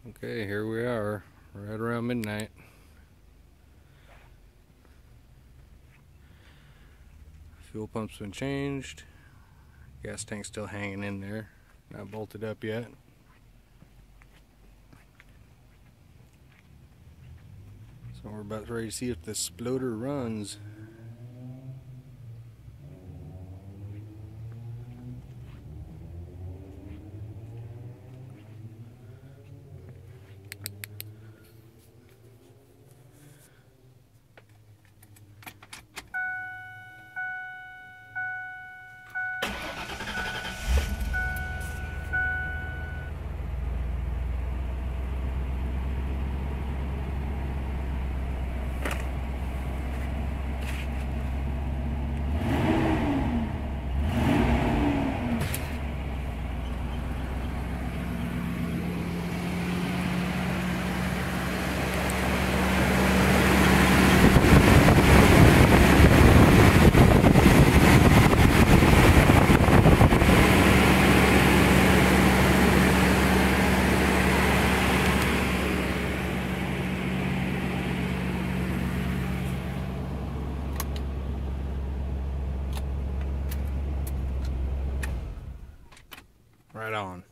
Okay, here we are, right around midnight. Fuel pump's been changed. Gas tank's still hanging in there, not bolted up yet. So we're about ready to see if the sploder runs. Right on.